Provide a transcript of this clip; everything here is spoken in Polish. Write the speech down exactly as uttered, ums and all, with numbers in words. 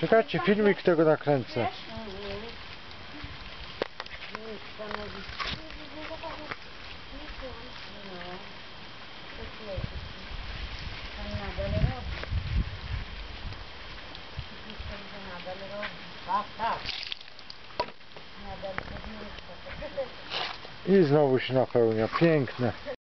Czekajcie, filmik tego nakręcę. I znowu się napełnia. Piękne.